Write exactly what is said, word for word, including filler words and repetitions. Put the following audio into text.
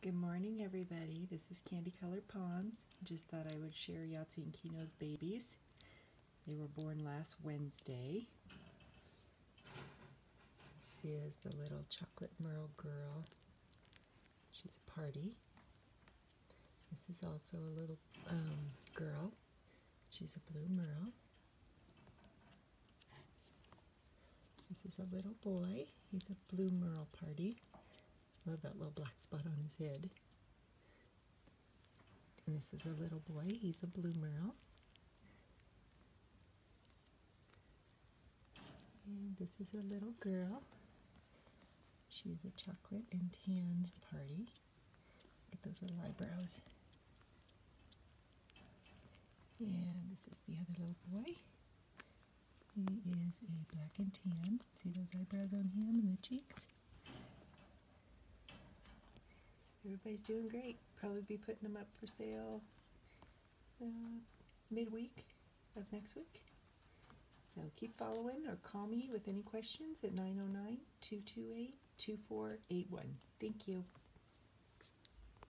Good morning, everybody. This is Candy Colored Palms. Just thought I would share Yahtzee and Kino's babies. They were born last Wednesday. This is the little chocolate merle girl. She's a party. This is also a little um, girl. She's a blue merle. This is a little boy. He's a blue merle party. Love that little black spot on his head. And this is a little boy. He's a blue merle. And this is a little girl. She's a chocolate and tan party. Look at those little eyebrows. And this is the other little boy. He is a black and tan. See those eyebrows on him and the cheeks? Everybody's doing great. Probably be putting them up for sale uh, midweek of next week. So keep following or call me with any questions at nine oh nine, two two eight, two four eight one. Thank you.